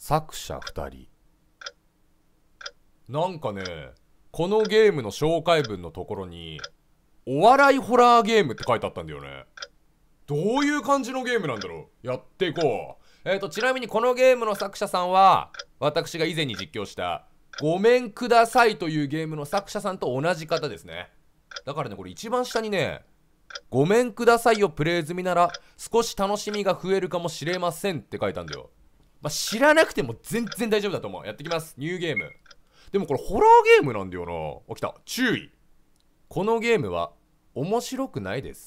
作者2人。なんかね、このゲームの紹介文のところにお笑いホラーゲームって書いてあったんだよね。どういう感じのゲームなんだろう。やっていこう。ちなみにこのゲームの作者さんは私が以前に実況したごめんくださいというゲームの作者さんと同じ方ですね。だからね、これ一番下にね、ごめんくださいをプレイ済みなら少し楽しみが増えるかもしれませんって書いたんだよ。知らなくても全然大丈夫だと思う。やってきます。ニューゲーム。でもこれホラーゲームなんだよな。来た。注意。このゲームは面白くないです。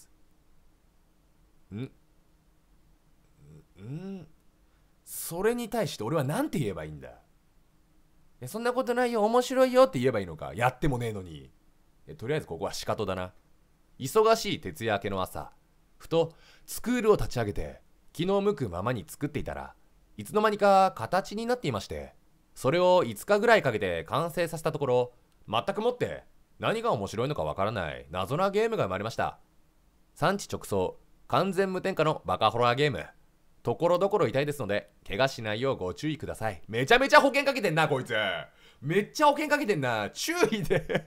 それに対して俺は何て言えばいいんだ。そんなことないよ、面白いよって言えばいいのか。やってもねえのに。とりあえずここは仕方だな。忙しい徹夜明けの朝、ふとスクールを立ち上げて気の向くままに作っていたらいつの間にか形になっていまして、それを5日ぐらいかけて完成させたところ、全くもって何が面白いのかわからない謎なゲームが生まれました。産地直送、完全無添加のバカホラーゲーム。ところどころ痛いですので怪我しないようご注意ください。めちゃめちゃ保険かけてんなこいつ。めっちゃ保険かけてんな。注意で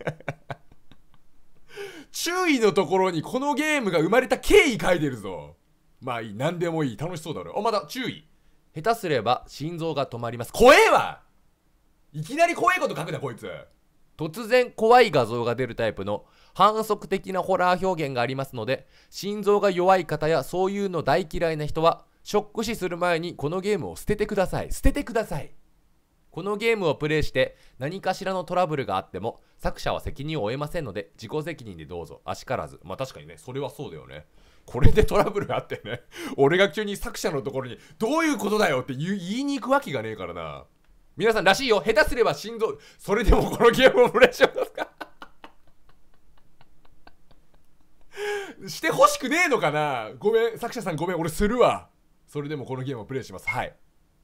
注意のところにこのゲームが生まれた経緯書いてるぞ。まあいい、何でもいい、楽しそうだろ。まだ注意。下手すれば心臓が止まります。怖えわ。いきなり怖いこと書くなこいつ。突然怖い画像が出るタイプの反則的なホラー表現がありますので、心臓が弱い方やそういうの大嫌いな人はショック死する前にこのゲームを捨ててください。捨ててください。このゲームをプレイして何かしらのトラブルがあっても作者は責任を負えませんので自己責任でどうぞ。あしからず。確かにね、それはそうだよね。これでトラブルがあってね、俺が急に作者のところにどういうことだよって言いに行くわけがねえからな。皆さんらしいよ。下手すれば心臓。それでもこのゲームをプレイしますかしてほしくねえのかな。ごめん、作者さんごめん、俺するわ。それでもこのゲームをプレイします。はい。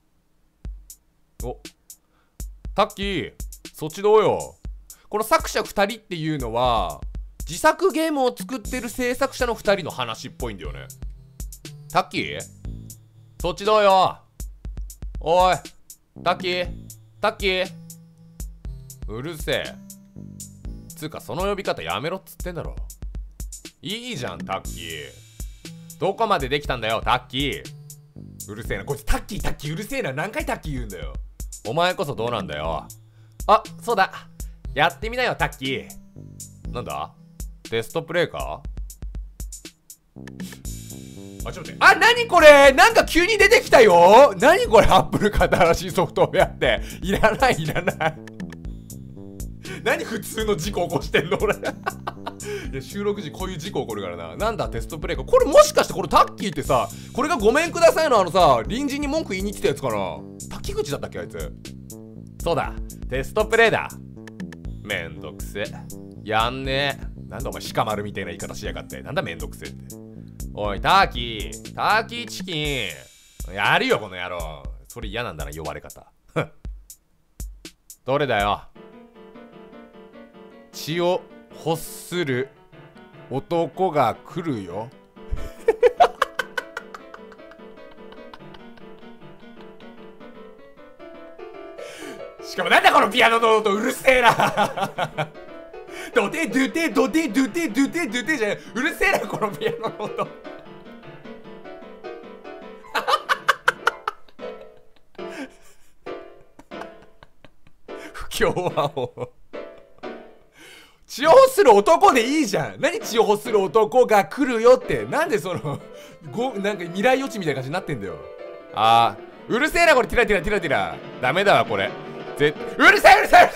タッキー、そっちどうよ。この作者2人っていうのは自作ゲームを作ってる制作者の2人の話っぽいんだよね。タッキー、そっちどうよ。おいタッキー、タッキー、うるせえ。つうかその呼び方やめろっつってんだろ。いいじゃんタッキー。どこまでできたんだよタッキー。うるせえなこいつ。タッキータッキーうるせえな。何回タッキー言うんだよ。お前こそどうなんだよ。あ、そうだ、やってみなよタッキー。なんだ、テストプレイか。ちょっと待って。何これ。なんか急に出てきたよ。何これ。アップルか新しいソフトウェアって。いらないいらない何普通の事故起こしてんの俺いや収録時こういう事故起こるからな。なんだテストプレイか。これもしかしてこれタッキーってさ、これがごめんくださいのさ、隣人に文句言いに来たやつかな。滝口だったっけあいつ。そうだ、テストプレイだ。めんどくせ。やんねえ。なんだお前鹿丸みたいな言い方しやがって。なんだめんどくせって。おいターキー、ターキーチキンやるよこの野郎。それ嫌なんだな呼ばれ方どれだよ。血を欲する男が来るよしかもなんだこのピアノの音うるせえなドテドテドテドテドテドテじゃない、うるせえなこのピアノの音不協和音。血を欲する男でいいじゃん。何血を欲する男が来るよって。なんでそのなんか未来予知みたいな感じになってんだよ。うるせえなこれ。ティラティラティラティラ。ダメだわこれ。うるさいうるさいうるさい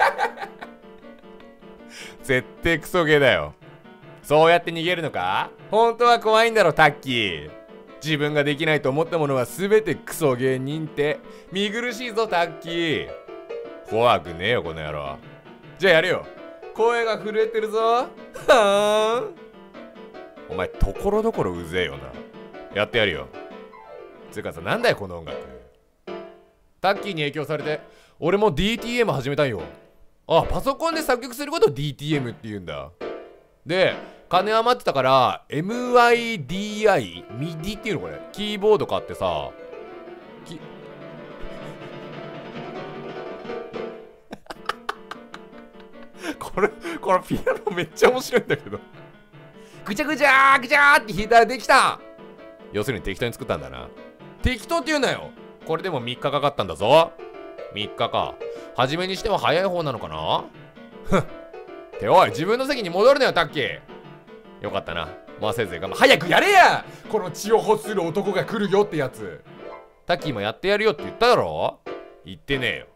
絶対クソゲーだよ。そうやって逃げるのか。本当は怖いんだろタッキー。自分ができないと思ったものは全てクソゲー認定。見苦しいぞタッキー。怖くねえよこの野郎。じゃあやるよ。声が震えてるぞ。はーん。お前ところどころうぜえよな。やってやるよ。つうかさ、なんだよこの音楽。タッキーに影響されて俺も DTM 始めたんよ。パソコンで作曲することを DTM って言うんだ。で金余ってたから MIDI ミディっていうのこれ。キーボード買ってさ、 これピアノめっちゃ面白いんだけど。ぐちゃぐちゃーぐちゃーって弾いたらできた。要するに適当に作ったんだな。適当って言うなよ。これでも3日かかったんだぞ。3日か。初めにしては早い方なのかな。ふん。っておい、自分の席に戻るなよ、タッキー。よかったな。まあせず我慢。早くやれや、この血を欲する男が来るよってやつ。タッキーもやってやるよって言っただろ。言ってねえよ。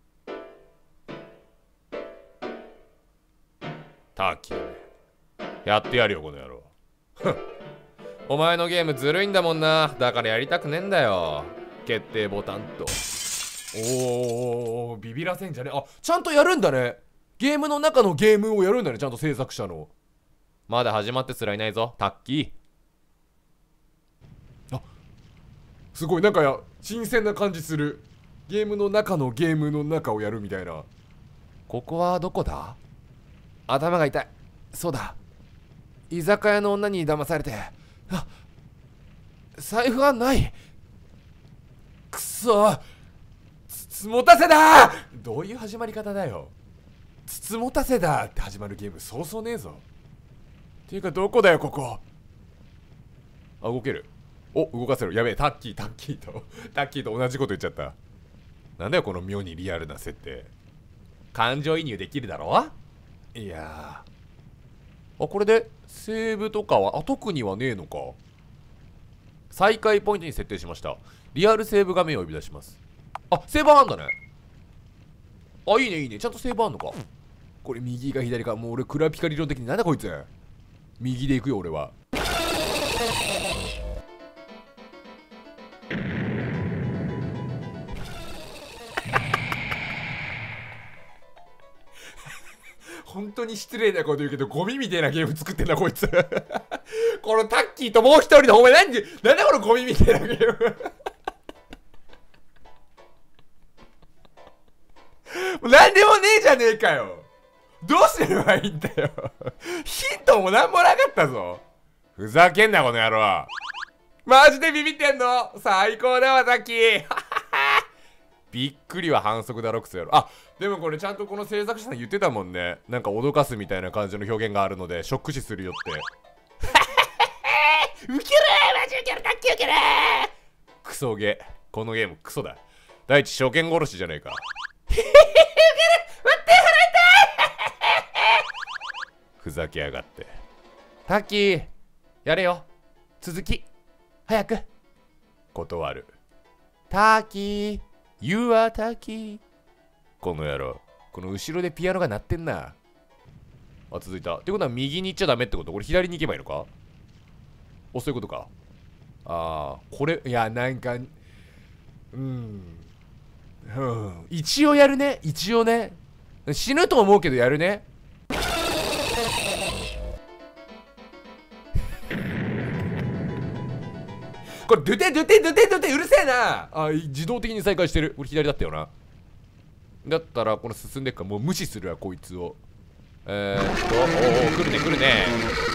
タッキーやってやるよ、この野郎。ふん。お前のゲームずるいんだもんな。だからやりたくねえんだよ。決定ボタンと。おー、ビビらせんじゃねえ。あ、ちゃんとやるんだね。ゲームの中のゲームをやるんだね、ちゃんと制作者の。まだ始まってすらいないぞ、タッキー。あ、すごい、なんか新鮮な感じする。ゲームの中のゲームの中をやるみたいな。ここはどこだ？頭が痛い。そうだ、居酒屋の女に騙されて、あ、財布がない。くそ、つつもたせだ。どういう始まり方だよ。つつもたせだって始まるゲームそうそうねえぞ。っていうかどこだよここ。あ、動ける。お、動かせる。やべえ、タッキーと同じこと言っちゃった。なんだよこの妙にリアルな設定。感情移入できるだろ。いやー、あ、これでセーブとかは特にはねえのか。再開ポイントに設定しました。リアルセーブ画面を呼び出します。あ、セーブあんだね。あ、いいねいいね。ちゃんとセーブあんのか。これ右か左か。もう俺クラピカ理論的になんだこいつ。右で行くよ俺は。本当に失礼なこと言うけどゴミみたいなゲーム作ってんだこいつ。このタッキーともう一人のお前なんだこのゴミみたいなゲーム。なんでもねえじゃねえかよ。どうすればいいんだよ。ヒントもなんもなかったぞ。ふざけんなこの野郎。マジでビビってんの。最高だわタッキー。びっくりは反則だろクソ野郎。あ、でもこれちゃんとこの制作者さん言ってたもんね。なんか脅かすみたいな感じの表現があるのでショック死するよって。ウケるー、マジウケる、タッキーウケるー。クソゲ、このゲームクソだ。第一初見殺しじゃねえか。ウケる、待って、ふざけやがって。タッキーやれよ、続き早く。断る。タッキー、You are タッキー。この野郎、この後ろでピアノが鳴ってんな。あ、続いた。ってことは右に行っちゃダメってこと？これ左に行けばいいのか？お、そういうことか。ああ、これ、いや、なんか、一応やるね。一応ね。死ぬと思うけどやるね。これドゥテドゥテドゥテドゥテうるせえなあ。自動的に再開してる。俺左だったよな。だったらこれ進んでっからもう無視するわこいつを。おお、来るね来るね。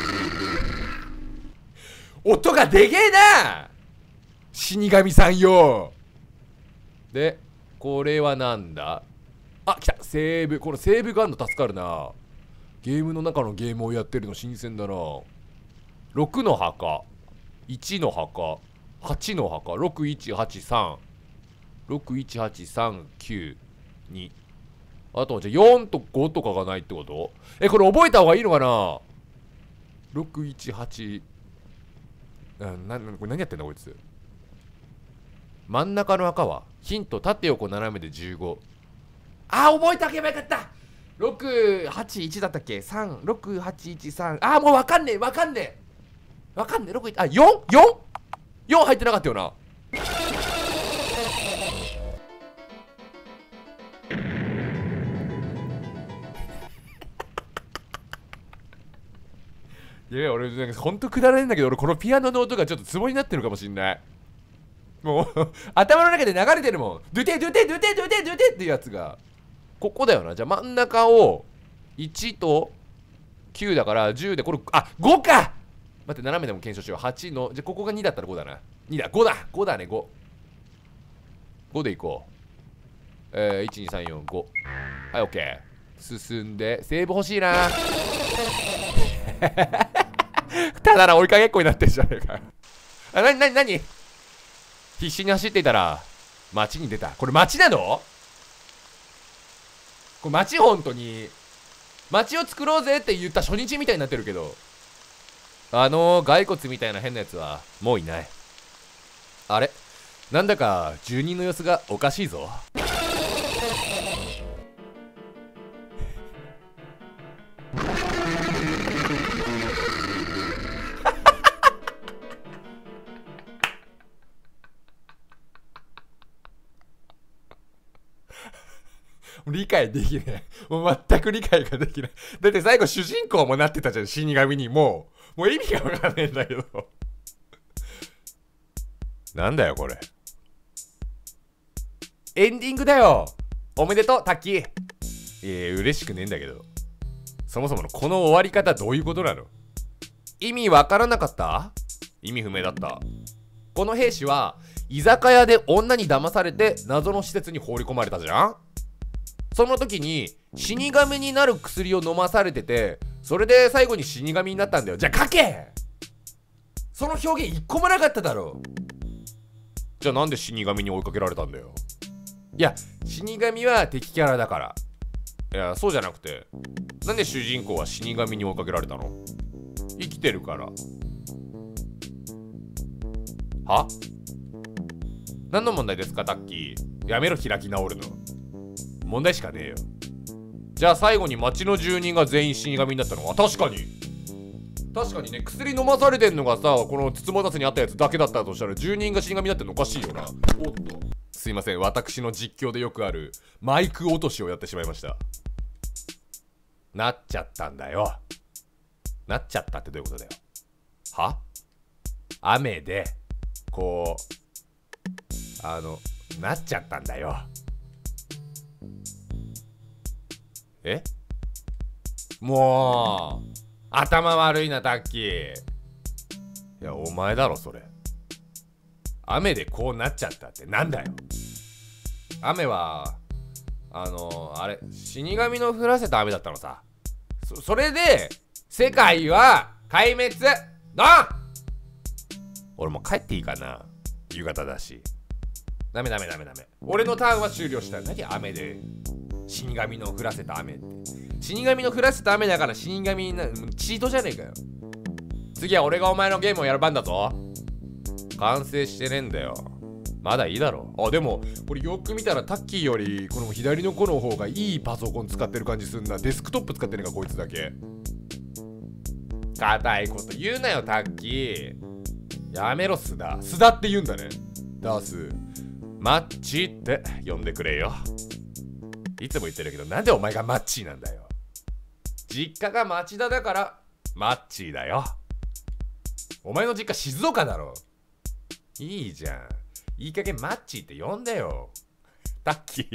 音がでけえな死神さんよ。でこれはなんだ。あ、来た。セーブ。このセーブがあるの助かるな。ゲームの中のゲームをやってるの新鮮だな。6の墓、1の墓、8の墓、6183、618392。あとじゃあ4と5とかがないってこと？これ覚えた方がいいのかな。618、これ何やってんだこいつ。真ん中の赤はヒント、縦横斜めで15。あー、覚えておけばよかった。681だったっけ。36813。あー、もうわかんねえわかんねえわかんねえ。61、あ、4入ってなかったよな。いや、俺なんかほんとくだらねえんだけど、俺このピアノの音がちょっとツボになってるかもしんない。もう頭の中で流れてるもん。ドゥテドゥテドゥテドゥテドゥテっていうやつがここだよな。じゃあ真ん中を1と9だから10で、これ、あ、5か。待って、斜めでも検証しよう。8の、じゃあここが2だったら5だな。2だ、5だ、5だね、5。5でいこう。1、2、3、4、5。はい、OK。 進んでセーブ欲しいなただな追いかけっこになってんじゃねえかあ、なに必死に走っていたら街に出た。これ街なの？これ街、本当に街を作ろうぜって言った初日みたいになってるけど、骸骨みたいな変なやつはもういない。あれ、なんだか住人の様子がおかしいぞ。理解できない。もう全く理解ができない。だって最後主人公もなってたじゃん、死神に。もう意味がわかんねえんだけどなんだよこれ。エンディングだよ。おめでとうタッキー。嬉しくねえんだけど、そもそものこの終わり方どういうことなの？意味わからなかった？意味不明だった。この兵士は居酒屋で女に騙されて謎の施設に放り込まれたじゃん。その時に死神になる薬を飲まされてて、それで最後に死神になったんだよ。じゃあ書け！その表現一個もなかっただろ。じゃあなんで死神に追いかけられたんだよ。いや、死神は敵キャラだから。いや、そうじゃなくて、なんで主人公は死神に追いかけられたの？生きてるから。は？何の問題ですかタッキー。やめろ開き直るの。問題しかねえよ。じゃあ最後に町の住人が全員死神になったのは確かにね、薬飲まされてんのがさ、この筒持たせにあったやつだけだったとしたら住人が死神になってんのおかしいよな。おっと、すいません、私の実況でよくあるマイク落としをやってしまいました。なっちゃったんだよ。なっちゃったってどういうことだよ。は？雨でこうなっちゃったんだよ。え？もう頭悪いなタッキー。いやお前だろそれ。雨でこうなっちゃったってなんだよ。雨はあれ死神の降らせた雨だったのさ。それで世界は壊滅な。俺もう帰っていいかな、夕方だし。ダメ。俺のターンは終了した。何雨で死神の降らせた雨って。死神の降らせた雨だから死神になる。チートじゃねえかよ。次は俺がお前のゲームをやる番だぞ。完成してねえんだよ。まだいいだろ。あ、でもこれよく見たらタッキーよりこの左の子の方がいいパソコン使ってる感じすんな。デスクトップ使ってねえかこいつだけ。硬いこと言うなよタッキー。やめろ須田って言うんだね。ダースマッチって呼んでくれよ。いつも言ってるけどなんでお前がマッチーなんだよ。実家が町田だからマッチーだよ。お前の実家静岡だろ。いいじゃん、いい加減マッチーって呼んでよ。タッキ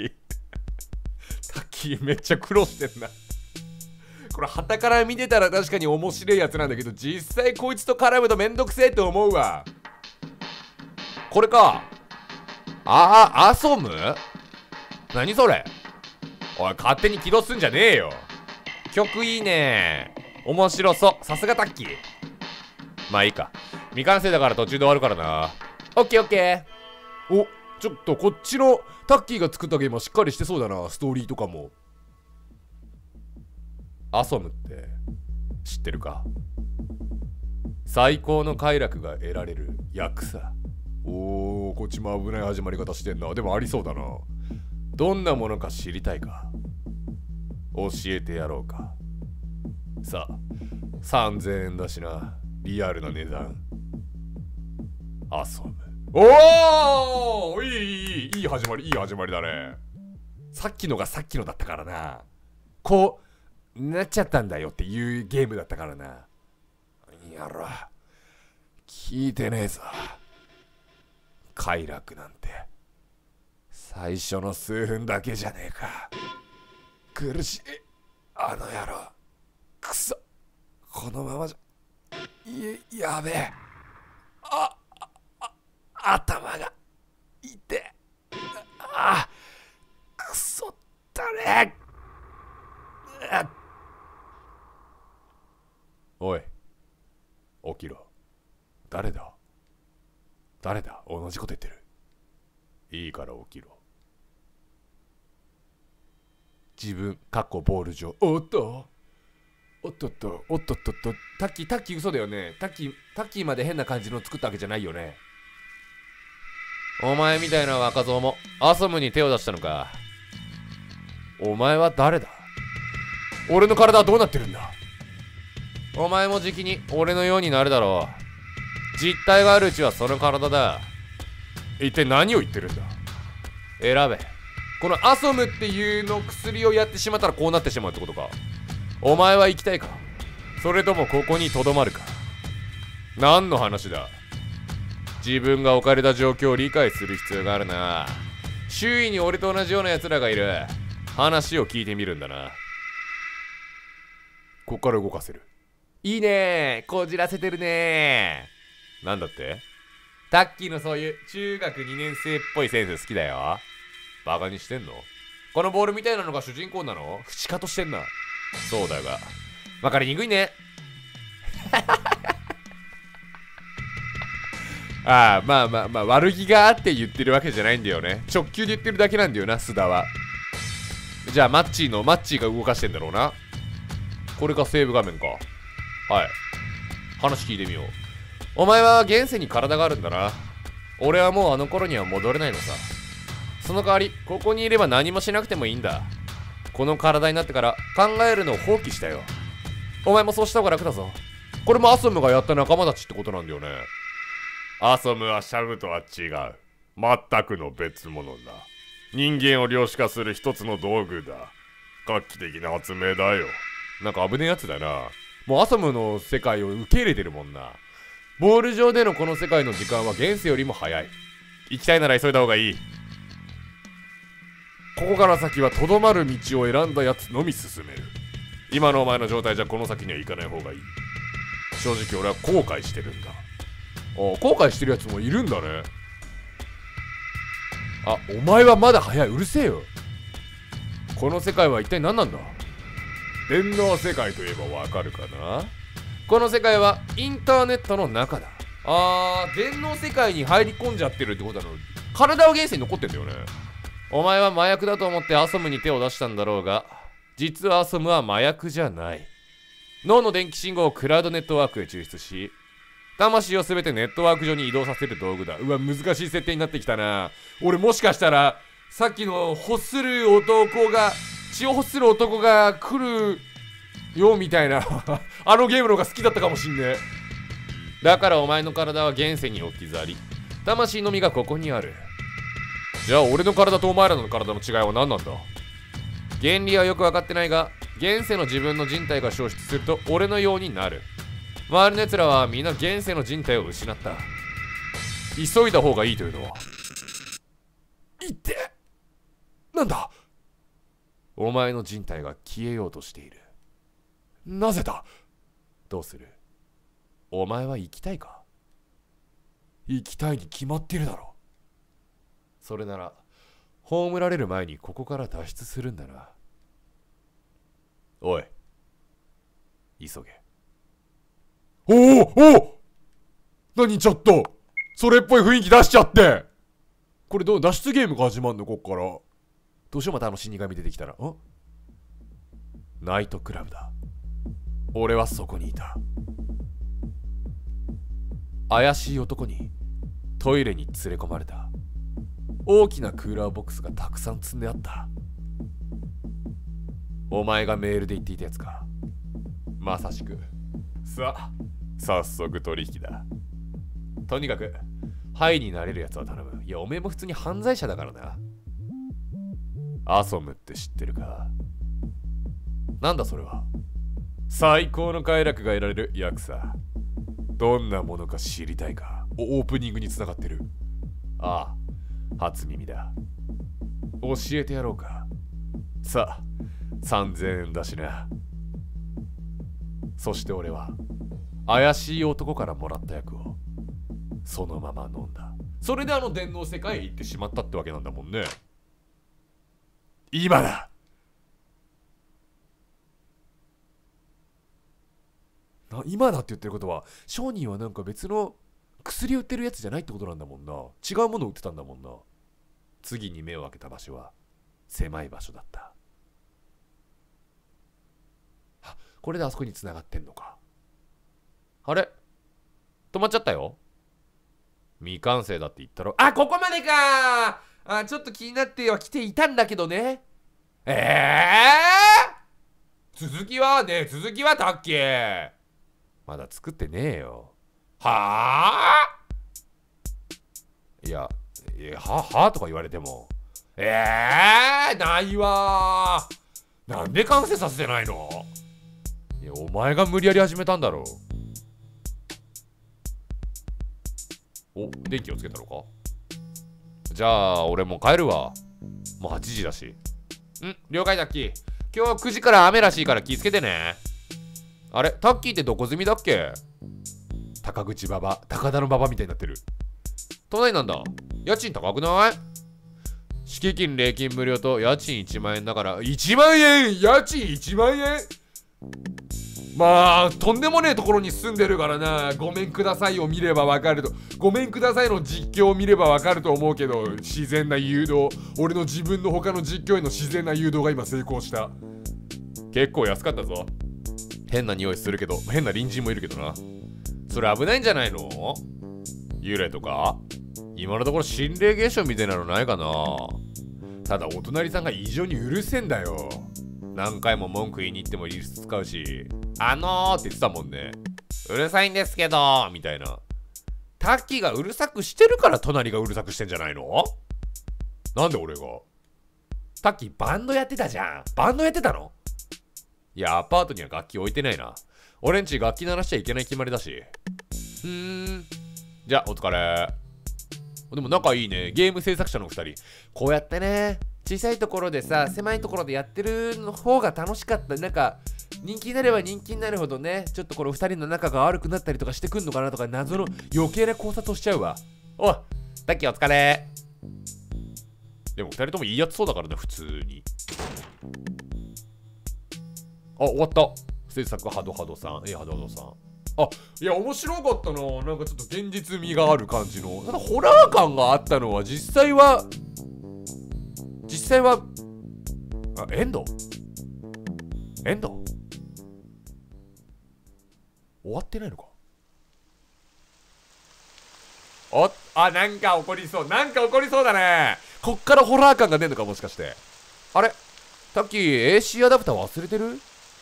ーめっちゃ苦労してんな。これ旗から見てたら確かに面白いやつなんだけど、実際こいつと絡むとめんどくせえって思うわ。これか。アソム？何それ。おい勝手に起動すんじゃねえよ。曲いいね。面白そう。さすがタッキー。まあいいか、未完成だから途中で終わるからな。オッケー。お、ちょっとこっちのタッキーが作ったゲームはしっかりしてそうだな。ストーリーとかも。アソムって知ってるか？最高の快楽が得られる役さ。おー、こっちも危ない始まり方してんな。でもありそうだな。どんなものか知りたいか？教えてやろうか。さあ3000円だしな。リアルな値段。アソム。おー、いい始まりだね。さっきのがさっきのだったからな。こうなっちゃったんだよっていうゲームだったからな。やろ、聞いてねえぞ。快楽なんて最初の数分だけじゃねえか。苦しいあの野郎。くそ、このままじゃやべえ。頭が痛え。くそったね。 同じこと言ってる。いいから起きろ。自分ボール上。おっとおっとっとおっとっとっと。タッキー嘘だよね。タッキーまで変な感じの作ったわけじゃないよね。お前みたいな若造もアソムに手を出したのか。お前は誰だ。俺の体はどうなってるんだ。お前もじきに俺のようになるだろう。実体があるうちはその体だ。一体何を言ってるんだ。選べ。このアソムっていうの薬をやってしまったらこうなってしまうってことか。お前は行きたいか、それともここにとどまるか。何の話だ。自分が置かれた状況を理解する必要があるな。周囲に俺と同じような奴らがいる。話を聞いてみるんだな。こっから動かせる。いいねー、こじらせてるねー。なんだって。タッキーのそういう中学2年生っぽい先生好きだよ。バカにしてんの。このボールみたいなのが主人公なの。シカトしてんな。そうだが分かりにくいね。ああ、まあ悪気があって言ってるわけじゃないんだよね。直球で言ってるだけなんだよな、須田は。じゃあマッチーが動かしてんだろうな。これがセーブ画面か。はい、話聞いてみよう。お前は現世に体があるんだな。俺はもうあの頃には戻れないのさ。その代わりここにいれば何もしなくてもいいんだ。この体になってから考えるのを放棄したよ。お前もそうした方が楽だぞ。これもアソムがやった仲間たちってことなんだよね。アソムはシャムとは違う。全くの別物だ。人間を量子化する一つの道具だ。画期的な発明だよ。なんか危ねえやつだな。もうアソムの世界を受け入れてるもんな。ボール上でのこの世界の時間は現世よりも早い。行きたいなら急いだ方がいい。ここから先はとどまる道を選んだやつのみ進める。今のお前の状態じゃこの先には行かない方がいい。正直俺は後悔してるんだ。後悔してるやつもいるんだね。あ、お前はまだ早い。うるせえよ。この世界は一体何なんだ。電脳世界といえばわかるかな。この世界はインターネットの中だ。電脳世界に入り込んじゃってるってことだろ。体は現世に残ってんだよね。お前は麻薬だと思ってアソムに手を出したんだろうが、実はアソムは麻薬じゃない。脳の電気信号をクラウドネットワークへ抽出し、魂をすべてネットワーク上に移動させる道具だ。うわ、難しい設定になってきたな。俺もしかしたらさっきの血を欲する男が来るよみたいなあのゲームの方が好きだったかもしんねえ。だからお前の体は現世に置き去り、魂のみがここにある。じゃあ俺の体とお前らの体の違いは何なんだ。原理はよく分かってないが、現世の自分の人体が消失すると俺のようになる。周りの奴らはみんな現世の人体を失った。急いだ方がいいというのは。いって、なんだ。お前の人体が消えようとしている。なぜだ。どうする。お前は生きたいか。生きたいに決まっているだろう。それなら葬られる前にここから脱出するんだな。おい、急げ。何ちょっとそれっぽい雰囲気出しちゃって。これ脱出ゲームが始まんの。こっからどうしよう。また死神出てきたら。ナイトクラブだ。俺はそこにいた。怪しい男にトイレに連れ込まれた。大きなクーラーボックスがたくさん積んであった。お前がメールで言っていたやつか。まさしく。さあ、早速取引だ。とにかくハイになれるやつは頼む。いや、おめえも普通に犯罪者だからな。アソムって知ってるか。なんだそれは。最高の快楽が得られる役さ。どんなものか知りたいか。オープニングに繋がってる。ああ、初耳だ。教えてやろうか。さあ、3000円だしな。そして俺は怪しい男からもらった役をそのまま飲んだ。それで電脳世界へ行ってしまったってわけなんだもんね。今だ。今だって言ってることは、商人はなんか別の薬売ってるやつじゃないってことなんだもんな。違うもの売ってたんだもんな。次に目を開けた場所は狭い場所だった。あ、これであそこに繋がってんのか。あれ、止まっちゃったよ。未完成だって言ったろ。あ、ここまでか。あ、ちょっと気になっては来ていたんだけどね。続きはね、続きはタッキーまだ作ってねえよ。はあ、いやはとか言われてもないわー。なんで完成させてないの。いや、お前が無理やり始めたんだろう。お、電気をつけたのか。じゃあ俺もう帰るわ。もう8時だし。了解タッキー。今日9時から雨らしいから気ぃつけてね。あれ、タッキーってどこ住みだっけ。高口馬場、高田の馬場みたいになってる。都内なんだ。家賃高くない？敷金礼金無料と家賃1万円だから1万円。家賃1万円。まあとんでもねえところに住んでるからな。ごめんくださいを見ればわかると、ごめんくださいの実況を見ればわかると思うけど、自然な誘導、俺の自分の他の実況への自然な誘導が今成功した。結構安かったぞ。変な匂いするけど、変な隣人もいるけどな。それ危ないんじゃないの？幽霊とか？今のところ心霊現象みたいなのないかな。ただお隣さんが異常にうるせえんだよ。何回も文句言いに行ってもリス使うし、って言ってたもんね。うるさいんですけどみたいな。タッキーがうるさくしてるから隣がうるさくしてんじゃないの？なんで俺が？タッキーバンドやってたじゃん。バンドやってたの？いや、アパートには楽器置いてないな。俺んち楽器鳴らしちゃいけない決まりだし。じゃあお疲れ。でも仲いいね。ゲーム制作者の2人。こうやってね、小さいところでさ、狭いところでやってるの方が楽しかった。なんか人気になれば人気になるほどね、ちょっとこの2人の仲が悪くなったりとかしてくんのかなとか、謎の余計な考察をしちゃうわ。おい、タッキーお疲れ。でも2人ともいいやつそうだからね、普通に。あ、終わった。制作ハドハドさん、ハドハドさん。あ、いや、面白かったな。なんかちょっと現実味がある感じの。ただ、ホラー感があったのは、実際は、エンド終わってないのか。なんか起こりそう。なんか起こりそうだね。こっからホラー感が出るのか、もしかして。あれ、さっき AC アダプター忘れてる？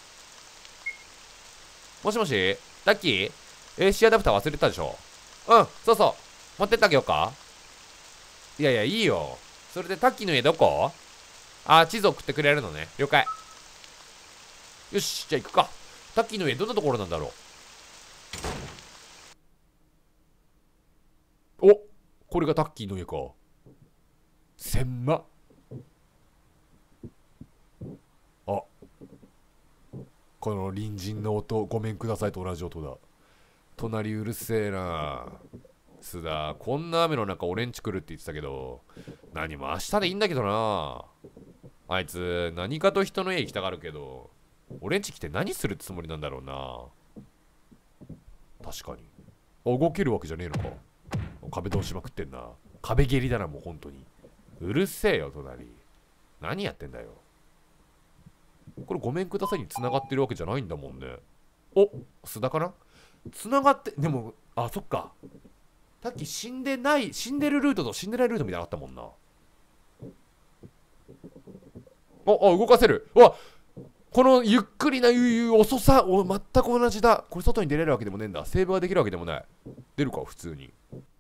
もしもしタッキー AC アダプター忘れたでしょ。そうそう、持ってってあげようか。いやいや、いいよ。それでタッキーの家どこ？地図送ってくれるのね。了解。よし、じゃあ行くか。タッキーの家どんなところなんだろう。お、これがタッキーの家か。狭っ。この隣人の音、ごめんくださいと同じ音だ。隣うるせえな。須田、こんな雨の中俺んち来るって言ってたけど、何も明日でいいんだけどな。あいつ何かと人の家行きたがるけど、俺んち来て何するつもりなんだろうな。確かに。動けるわけじゃねえのか。壁ドンしまくってんな。壁蹴りだな、もう本当に。うるせえよ隣。何やってんだよ。これごめんくださいに繋がってるわけじゃないんだもんね。お、須田かな。繋がって、でも、そっか。さっき死んでない、死んでるルートと死んでないルートみたいなのあったもんな。動かせる。このゆっくりな遅さ、全く同じだ。これ外に出れるわけでもねえんだ。セーブができるわけでもない。出るか、普通に。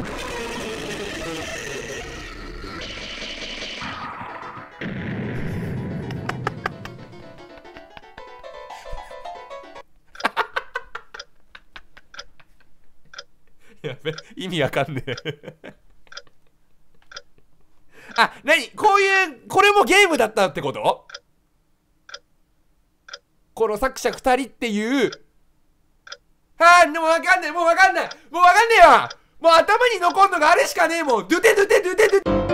やべ、意味わかんねえ。何こういう、これもゲームだったってこと？この作者2人っていう。もうわかんねえ、もうわかんない。もうわかんねえわ。もう頭に残んのがあれしかねえもん。ドゥテドゥテドゥテドゥテ。